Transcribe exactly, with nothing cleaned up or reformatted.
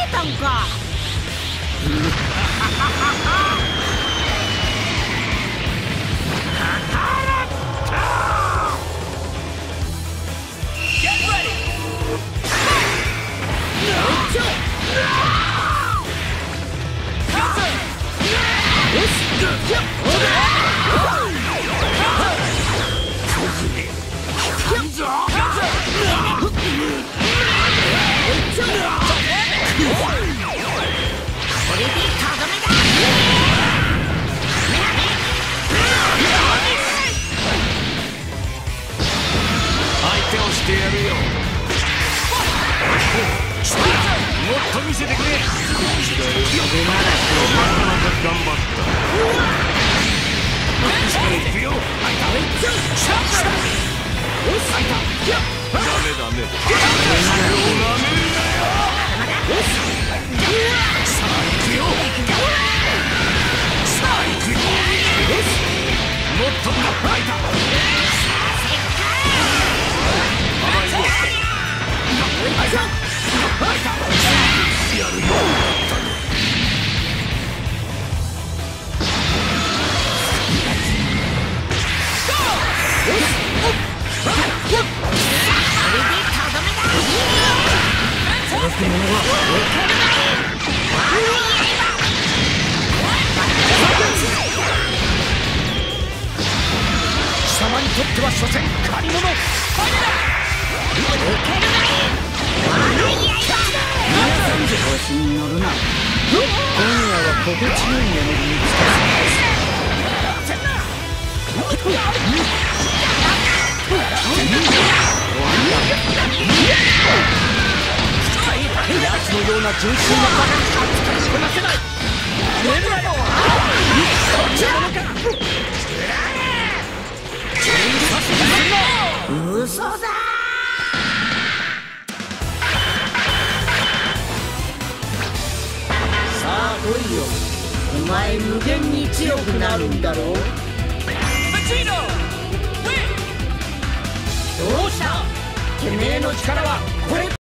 えたんか。 見せてくれ。俺ならまだ頑張った。行くよ。ダメダメ。さあ行くよ。さあ行くよ。もっとな。開いた。甘いよ。開いた。開いた。やるよ。貴様にとっては所詮借り物。調子に乗るな。今夜は心地よい眠りにつかせない。奴のような純粋なバカに扱いこなせない。寝るなよ。そっちのものか。嘘だ。来いよ。お前無限に強くなるんだろう。どうした。てめえの力はこれ。